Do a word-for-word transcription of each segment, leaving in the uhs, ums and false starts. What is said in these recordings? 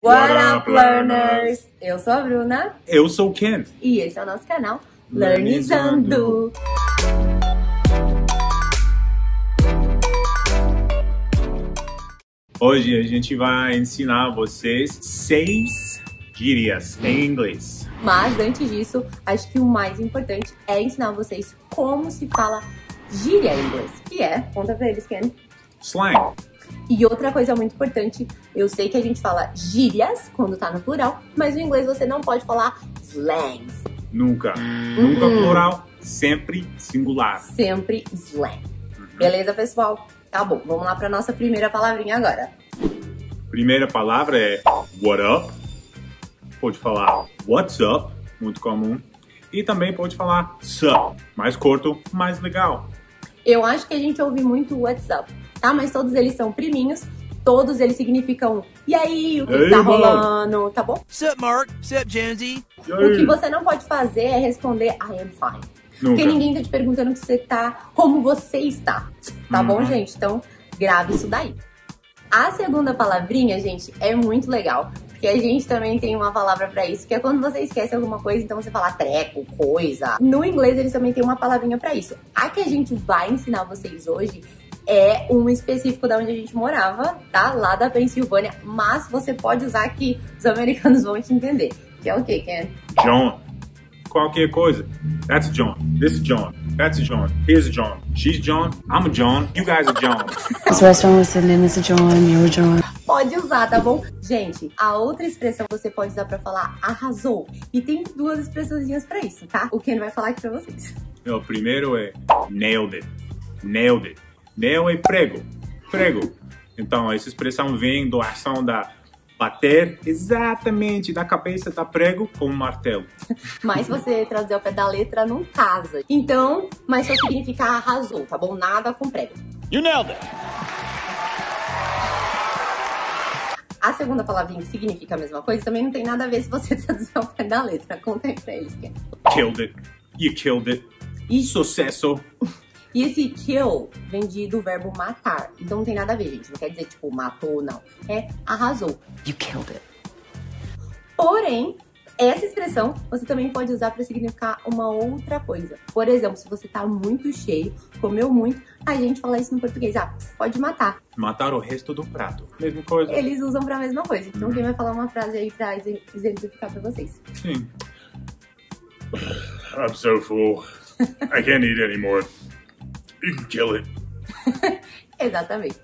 What up, learners? Eu sou a Bruna. Eu sou o Ken. E esse é o nosso canal Learnizando. Hoje a gente vai ensinar vocês seis gírias em inglês. Mas antes disso, acho que o mais importante é ensinar vocês como se fala gíria em inglês. Que é, conta pra eles, Ken. Slang. E outra coisa muito importante, eu sei que a gente fala gírias quando tá no plural, mas no inglês você não pode falar slangs. Nunca. Uhum. Nunca plural, sempre singular. Sempre slang. Uhum. Beleza, pessoal? Tá bom, vamos lá pra nossa primeira palavrinha agora. Primeira palavra é what up. Pode falar what's up, muito comum. E também pode falar sup, mais curto, mais legal. Eu acho que a gente ouve muito what's up, tá? Mas todos eles são priminhos, todos eles significam e aí, o que Ei, tá mano. rolando, tá bom? Sup, Mark? Sup, Jonesy? O que você não pode fazer é responder I am fine. Nunca. Porque ninguém tá te perguntando que você tá, como você está, tá Uhum. bom, gente? Então, grave isso daí. A segunda palavrinha, gente, é muito legal, porque a gente também tem uma palavra pra isso, que é quando você esquece alguma coisa, então você fala treco, coisa. No inglês, eles também têm uma palavrinha pra isso. A que a gente vai ensinar vocês hoje é um específico da onde a gente morava, tá? Lá da Pensilvânia, mas você pode usar que os americanos vão te entender. Que é o quê, Ken? John. Qualquer coisa. That's John. This is John. That's John. Here's John. She's John. I'm a John. You guys are John. This restaurant was sitting in Mister John, you're John. Pode usar, tá bom? Gente, a outra expressão você pode usar pra falar arrasou. E tem duas expressõezinhas pra isso, tá? O Ken vai falar aqui pra vocês. O primeiro é nailed it. Nailed it. Nail é prego. Prego. Então, essa expressão vem da ação da bater exatamente da cabeça da prego com um martelo. Mas se você traduzir ao pé da letra, não casa. Então, mas só significa arrasou, tá bom? Nada com prego. You nailed it! A segunda palavrinha que significa a mesma coisa também não tem nada a ver se você traduzir ao pé da letra. Conta aí pra eles, Ken. Killed it. You killed it. E sucesso. E esse kill vem de, do verbo matar. Então não tem nada a ver, gente. Não quer dizer, tipo, matou, não. É arrasou. You killed it. Porém, essa expressão você também pode usar para significar uma outra coisa. Por exemplo, se você tá muito cheio, comeu muito, a gente fala isso no português. Ah, pode matar. Matar o resto do prato. Mesma coisa. Eles usam pra mesma coisa. Então quem vai falar uma frase aí pra exemplificar pra vocês? Sim. I'm so full. I can't eat anymore. You can kill it. Exatamente.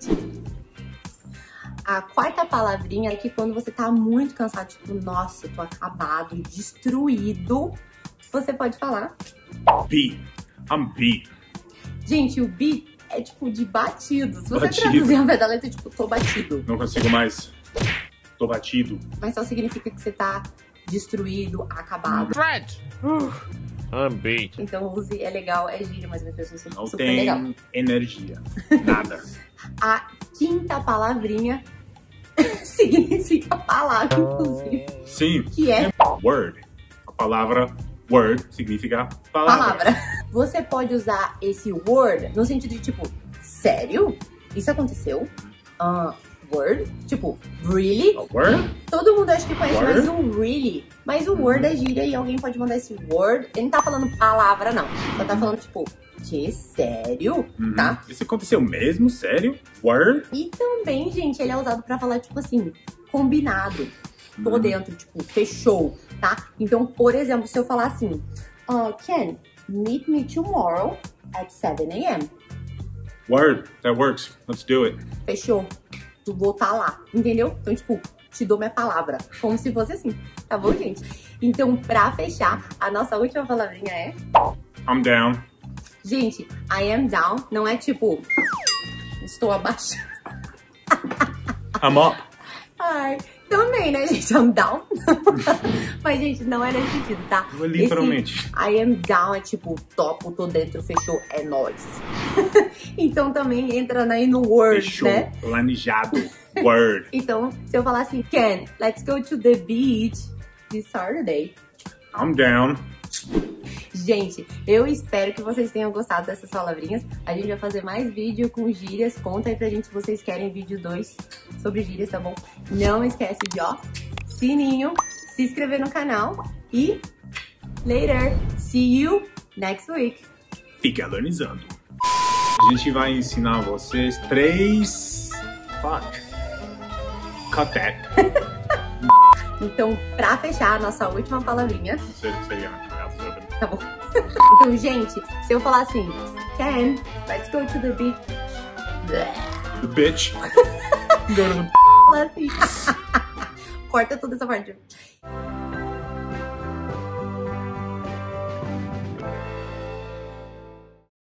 A quarta palavrinha é que quando você tá muito cansado, tipo, nossa, eu tô acabado, destruído, você pode falar. Beat. I'm beat. Gente, o beat é tipo de batido. Se você Batido. traduzir ao pé da letra, é tipo, tô batido. Não consigo mais. Tô batido. Mas só significa que você tá destruído, acabado. Fred! I'm beat. Então use, é legal, é gíria, mas uma pessoa super, Não super tem legal. energia. Nada. A quinta palavrinha significa palavra, inclusive. Sim. Que é Word. A palavra word significa palavra. palavra. Você pode usar esse word no sentido de tipo, sério? Isso aconteceu? Uh, word? Tipo, really? A word? Todo mundo acha que conhece Word? mais o really. Mas o word é gíria e alguém pode mandar esse word. Ele não tá falando palavra, não. Só tá falando, tipo, que sério? Uhum. Tá? Isso aconteceu mesmo? Sério? Word? E também, gente, ele é usado pra falar, tipo assim, combinado. Tô Uhum. dentro, tipo, fechou, tá? Então, por exemplo, se eu falar assim, uh, Ken, meet me tomorrow at seven a m Word. That works. Let's do it. Fechou. Tu vou tá lá, entendeu? Então, tipo, te dou minha palavra. Como se fosse assim, tá bom, gente? Então, pra fechar, a nossa última palavrinha é... I'm down. Gente, I am down não é tipo... Estou abaixo. I'm up. Ai, também, né, gente? I'm down. Mas, gente, não é nesse sentido, tá? Literalmente. Esse I am down é tipo, topo, tô dentro, fechou, é nóis. Então também entra aí no word, Fechou. né? Planejado. Word. Então, se eu falar assim, Ken, let's go to the beach this Saturday. I'm down. Gente, eu espero que vocês tenham gostado dessas palavrinhas. A gente vai fazer mais vídeo com gírias. Conta aí pra gente se vocês querem vídeo dois sobre gírias, tá bom? Não esquece de, ó, sininho, se inscrever no canal e later. See you next week. Fica learnizando. A gente vai ensinar vocês três... Fuck. Cut that. Então, pra fechar a nossa última palavrinha... Seria... Tá bom. Então, gente, se eu falar assim, Ken, let's go to the beach. The bitch. Go to the... Fala assim. Corta toda essa parte.